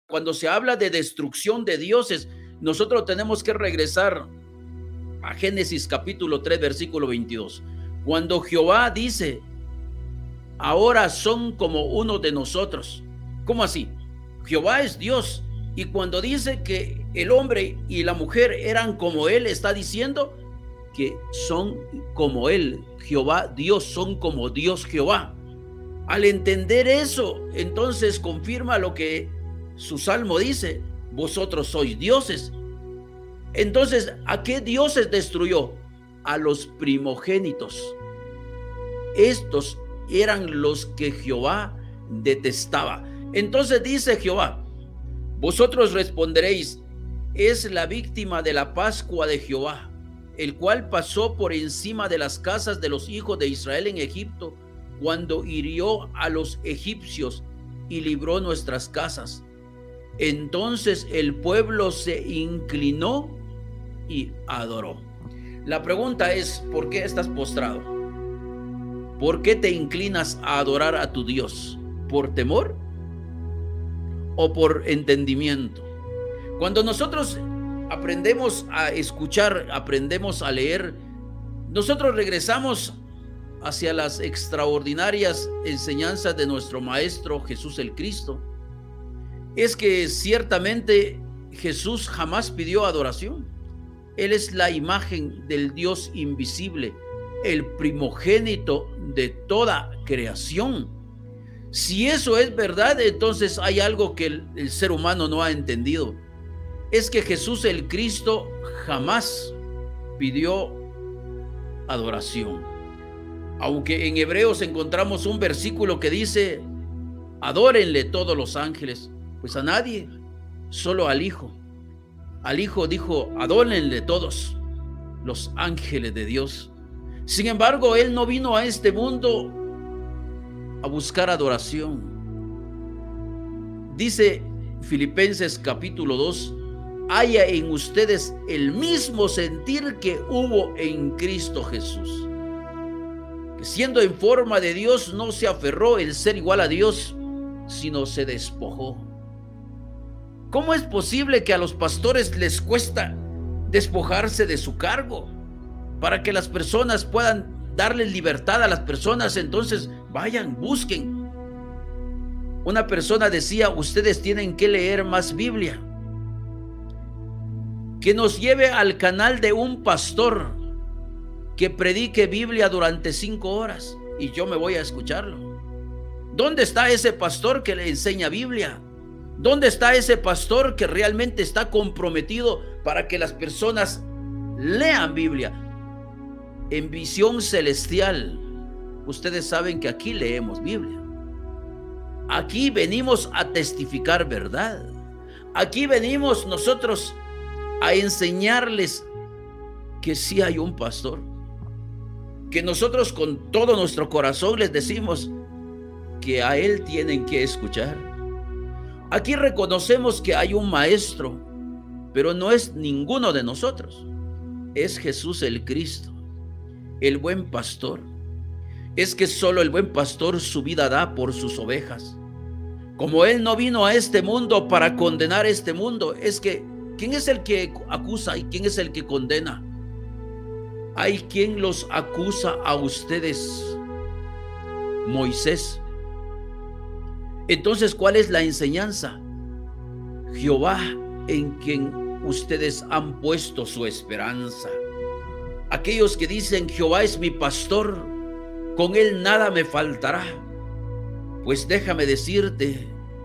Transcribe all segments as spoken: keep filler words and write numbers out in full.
cuando se habla de destrucción de dioses, nosotros tenemos que regresar a Génesis capítulo tres, versículo veintidós. Cuando Jehová dice, ahora son como uno de nosotros. ¿Cómo así? Jehová es Dios. Y cuando dice que el hombre y la mujer eran como él, está diciendo que son como él. Jehová, Dios, son como Dios Jehová. Al entender eso, entonces confirma lo que su salmo dice: vosotros sois dioses. Entonces, ¿a qué dioses destruyó? A los primogénitos. Estos eran los que Jehová detestaba. Entonces dice Jehová: vosotros responderéis, es la víctima de la Pascua de Jehová, el cual pasó por encima de las casas de los hijos de Israel en Egipto, cuando hirió a los egipcios y libró nuestras casas. Entonces el pueblo se inclinó y adoró. La pregunta es, ¿por qué estás postrado? ¿Por qué te inclinas a adorar a tu Dios? ¿Por temor o por entendimiento? Cuando nosotros aprendemos a escuchar, aprendemos a leer, nosotros regresamos hacia las extraordinarias enseñanzas de nuestro Maestro Jesús el Cristo. Es que ciertamente Jesús jamás pidió adoración. Él es la imagen del Dios invisible, el primogénito de toda creación. Si eso es verdad, entonces hay algo que el, el ser humano no ha entendido. Es que Jesús el Cristo jamás pidió adoración. Aunque en Hebreos encontramos un versículo que dice, adórenle todos los ángeles. Pues a nadie, solo al Hijo. Al Hijo dijo, adórenle todos los ángeles de Dios. Sin embargo, Él no vino a este mundo a buscar adoración. Dice Filipenses capítulo dos, haya en ustedes el mismo sentir que hubo en Cristo Jesús, que siendo en forma de Dios no se aferró el ser igual a Dios, sino se despojó. ¿Cómo es posible que a los pastores les cuesta despojarse de su cargo para que las personas puedan darles libertad a las personas? Entonces vayan, busquen. Una persona decía, ustedes tienen que leer más Biblia. Que nos lleve al canal de un pastor que predique Biblia durante cinco horas y yo me voy a escucharlo. ¿Dónde está ese pastor que le enseña Biblia? ¿Dónde está ese pastor que realmente está comprometido para que las personas lean Biblia? En Visión Celestial, ustedes saben que aquí leemos Biblia. Aquí venimos a testificar verdad. Aquí venimos nosotros a enseñarles que sí hay un pastor, que nosotros con todo nuestro corazón les decimos que a él tienen que escuchar. Aquí reconocemos que hay un maestro, pero no es ninguno de nosotros. Es Jesús el Cristo, el buen pastor. Es que solo el buen pastor su vida da por sus ovejas. Como él no vino a este mundo para condenar este mundo, es que ¿quién es el que acusa y quién es el que condena? Hay quien los acusa a ustedes, Moisés. Entonces, ¿cuál es la enseñanza? Jehová, en quien ustedes han puesto su esperanza. Aquellos que dicen, Jehová es mi pastor, con él nada me faltará. Pues déjame decirte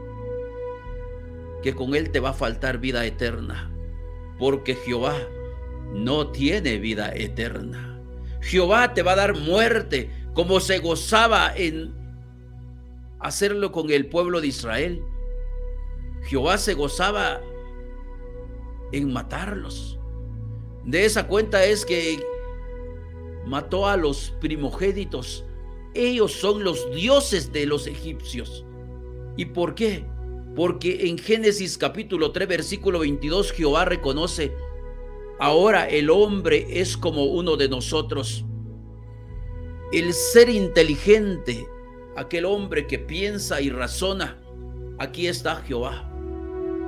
que con él te va a faltar vida eterna, porque Jehová no tiene vida eterna. Jehová te va a dar muerte, como se gozaba en hacerlo con el pueblo de Israel. Jehová se gozaba en matarlos. De esa cuenta es que mató a los primogénitos. Ellos son los dioses de los egipcios. ¿Y por qué? Porque en Génesis capítulo tres, versículo veintidós, Jehová reconoce, ahora el hombre es como uno de nosotros. El ser inteligente, aquel hombre que piensa y razona, aquí está Jehová.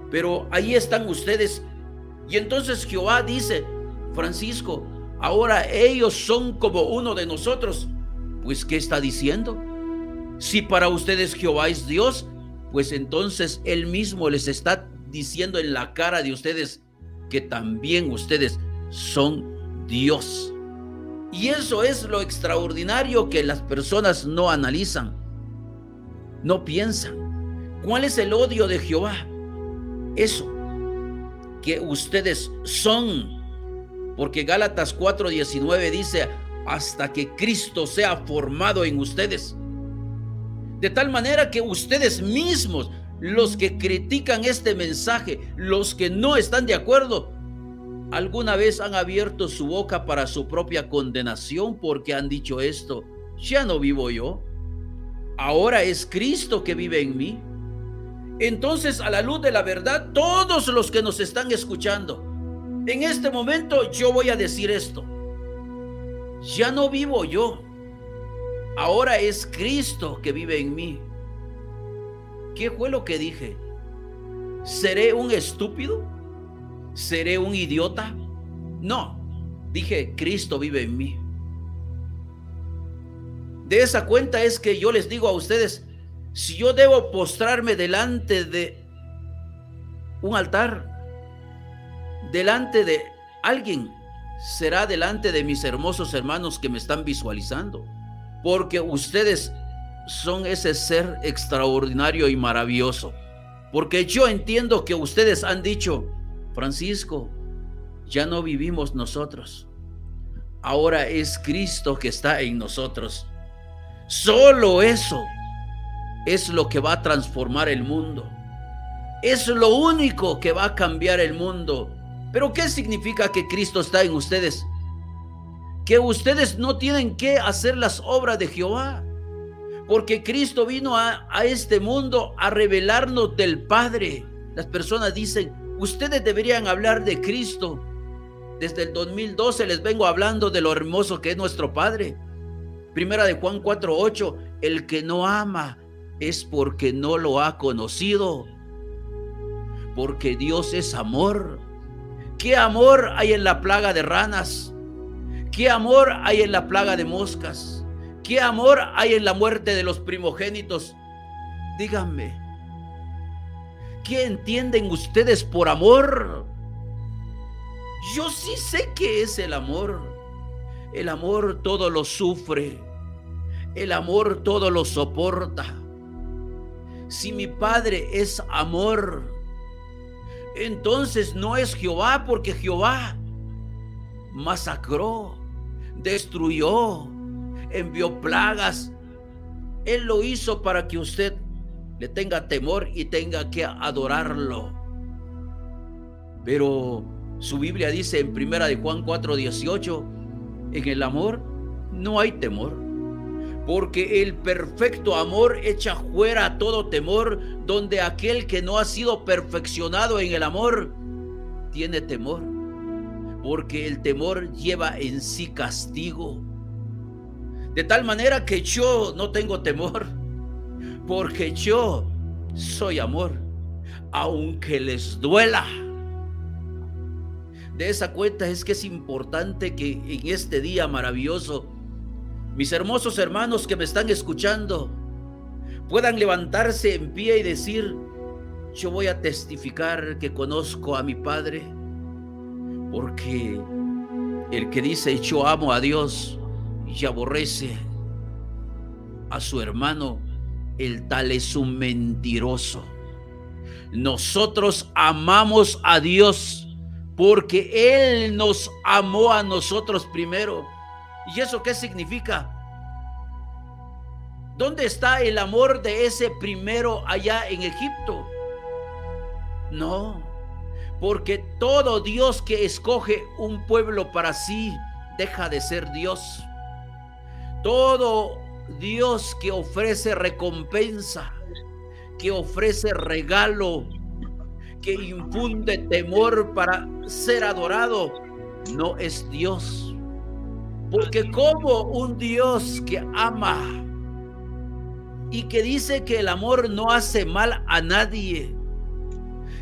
Pero ahí están ustedes. Y entonces Jehová dice: Francisco, ahora ellos son como uno de nosotros. Pues, ¿qué está diciendo? Si para ustedes Jehová es Dios, pues entonces Él mismo les está diciendo en la cara de ustedes que también ustedes son Dios. Y eso es lo extraordinario que las personas no analizan, no piensan. ¿Cuál es el odio de Jehová? Eso, que ustedes son. Porque Gálatas cuatro diecinueve dice: hasta que Cristo sea formado en ustedes. De tal manera que ustedes mismos, los que critican este mensaje, los que no están de acuerdo, alguna vez han abierto su boca para su propia condenación, porque han dicho esto: ya no vivo yo, ahora es Cristo que vive en mí. Entonces, a la luz de la verdad, todos los que nos están escuchando, en este momento yo voy a decir esto: ya no vivo yo, ahora es Cristo que vive en mí. ¿Qué fue lo que dije? ¿Seré un estúpido? ¿Seré un idiota? No, dije: Cristo vive en mí. De esa cuenta es que yo les digo a ustedes: si yo debo postrarme delante de un altar, delante de alguien, será delante de mis hermosos hermanos que me están visualizando, porque ustedes son ese ser extraordinario y maravilloso. Porque yo entiendo que ustedes han dicho: Francisco, ya no vivimos nosotros, ahora es Cristo que está en nosotros. Solo eso es lo que va a transformar el mundo. Es lo único que va a cambiar el mundo. Pero ¿qué significa que Cristo está en ustedes? Que ustedes no tienen que hacer las obras de Jehová, porque Cristo vino a, a este mundo a revelarnos del Padre. Las personas dicen: ustedes deberían hablar de Cristo. Desde el dos mil doce les vengo hablando de lo hermoso que es nuestro Padre. Primera de Juan cuatro ocho: el que no ama es porque no lo ha conocido, porque Dios es amor. ¿Qué amor hay en la plaga de ranas? ¿Qué amor hay en la plaga de moscas? ¿Qué amor hay en la muerte de los primogénitos? Díganme, ¿qué entienden ustedes por amor? Yo sí sé qué es el amor. El amor todo lo sufre. El amor todo lo soporta. Si mi Padre es amor, entonces no es Jehová, porque Jehová masacró, destruyó, envió plagas. Él lo hizo para que usted le tenga temor y tenga que adorarlo. Pero su Biblia dice en Primera de Juan cuatro dieciocho: en el amor no hay temor, porque el perfecto amor echa fuera todo temor, donde aquel que no ha sido perfeccionado en el amor tiene temor, porque el temor lleva en sí castigo. De tal manera que yo no tengo temor, porque yo soy amor, aunque les duela. De esa cuenta es que es importante que en este día maravilloso, mis hermosos hermanos que me están escuchando puedan levantarse en pie y decir: yo voy a testificar que conozco a mi Padre, porque el que dice yo amo a Dios y aborrece a su hermano, el tal es un mentiroso. Nosotros amamos a Dios porque Él nos amó a nosotros primero. ¿Y eso qué significa? ¿Dónde está el amor de ese primero allá en Egipto? No, porque todo Dios que escoge un pueblo para sí deja de ser Dios. Todo Dios que ofrece recompensa, que ofrece regalo, que infunde temor para ser adorado, no es Dios. Porque como un Dios que ama y que dice que el amor no hace mal a nadie,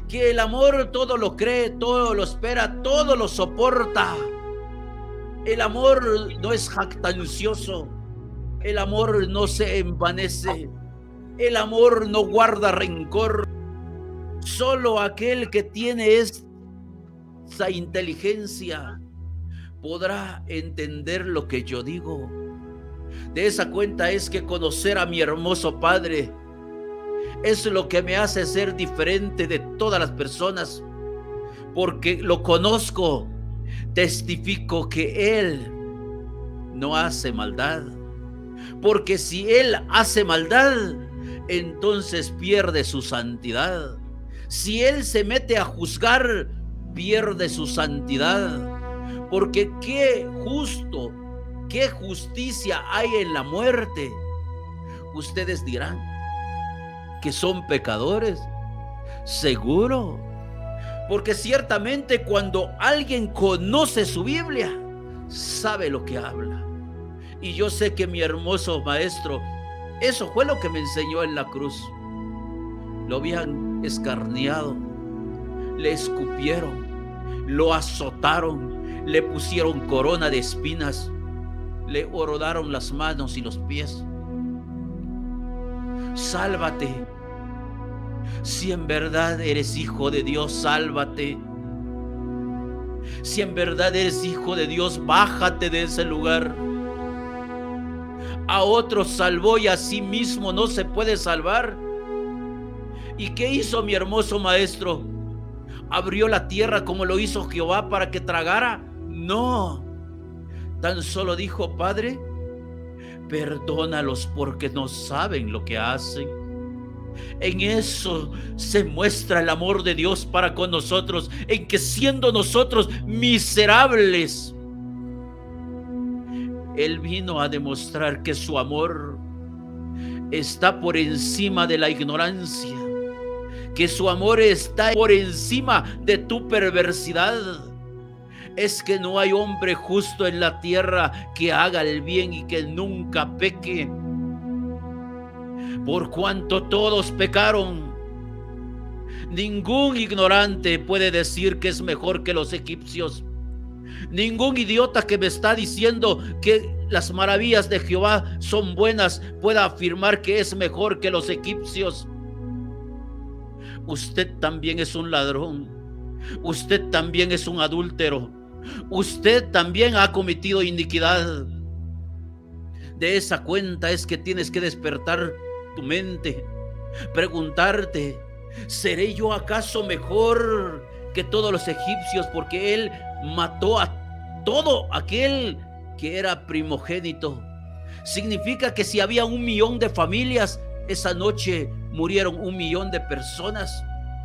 que el amor todo lo cree, todo lo espera, todo lo soporta. El amor no es jactancioso, el amor no se envanece, el amor no guarda rencor. Solo aquel que tiene esa inteligencia podrá entender lo que yo digo. De esa cuenta es que conocer a mi hermoso Padre es lo que me hace ser diferente de todas las personas, porque lo conozco, testifico que Él no hace maldad, porque si Él hace maldad, entonces pierde su santidad. Si Él se mete a juzgar, pierde su santidad, porque qué justo, qué justicia hay en la muerte. Ustedes dirán que son pecadores, seguro, porque ciertamente cuando alguien conoce su Biblia, sabe lo que habla. Y yo sé que mi hermoso maestro, eso fue lo que me enseñó en la cruz. Lo habían escarniado, le escupieron, lo azotaron, le pusieron corona de espinas, le horodaron las manos y los pies. Sálvate. Si en verdad eres hijo de Dios, sálvate. Si en verdad eres hijo de Dios, bájate de ese lugar. A otros salvó y a sí mismo no se puede salvar. ¿Y qué hizo mi hermoso maestro? ¿Abrió la tierra como lo hizo Jehová para que tragara? No. Tan solo dijo: Padre, perdónalos porque no saben lo que hacen. En eso se muestra el amor de Dios para con nosotros, en que siendo nosotros miserables, Él vino a demostrar que su amor está por encima de la ignorancia, que su amor está por encima de tu perversidad. Es que no hay hombre justo en la tierra que haga el bien y que nunca peque. Por cuanto todos pecaron, ningún ignorante puede decir que es mejor que los egipcios. Ningún idiota que me está diciendo que las maravillas de Jehová son buenas pueda afirmar que es mejor que los egipcios. Usted también es un ladrón. Usted también es un adúltero. Usted también ha cometido iniquidad. De esa cuenta es que tienes que despertar tu mente, preguntarte: ¿seré yo acaso mejor que todos los egipcios? Porque Él mató a todo aquel que era primogénito. Significa que si había un millón de familias, esa noche murieron un millón de personas.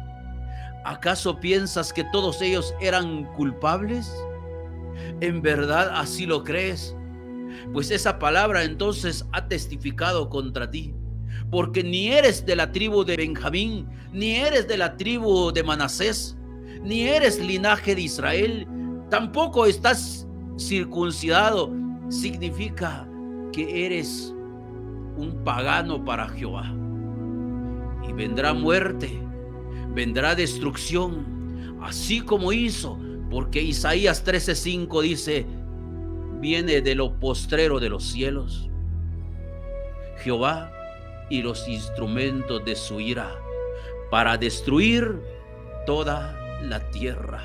¿Acaso piensas que todos ellos eran culpables? ¿En verdad así lo crees? Pues esa palabra entonces ha testificado contra ti, porque ni eres de la tribu de Benjamín, ni eres de la tribu de Manasés, ni eres linaje de Israel, tampoco estás circuncidado. Significa que eres un pagano para Jehová. Y vendrá muerte, vendrá destrucción, así como hizo, porque Isaías trece cinco dice: viene de lo postrero de los cielos Jehová y los instrumentos de su ira para destruir toda la tierra,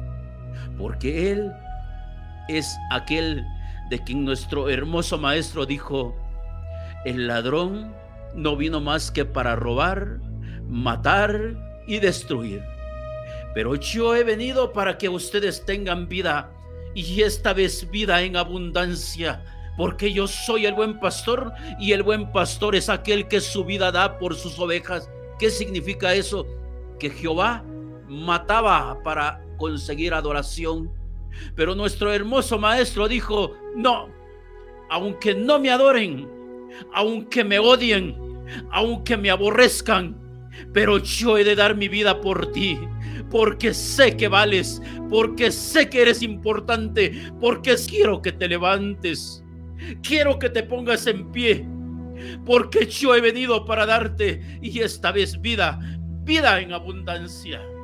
porque Él es aquel de quien nuestro hermoso maestro dijo: el ladrón no vino más que para robar, matar y destruir, pero yo he venido para que ustedes tengan vida, y esta vez vida en abundancia, porque yo soy el buen pastor, y el buen pastor es aquel que su vida da por sus ovejas. ¿Qué significa eso? Que Jehová mataba para conseguir adoración, pero nuestro hermoso maestro dijo: no, aunque no me adoren, aunque me odien, aunque me aborrezcan, pero yo he de dar mi vida por ti, porque sé que vales, porque sé que eres importante, porque quiero que te levantes, quiero que te pongas en pie, porque yo he venido para darte, y esta vez vida, vida en abundancia.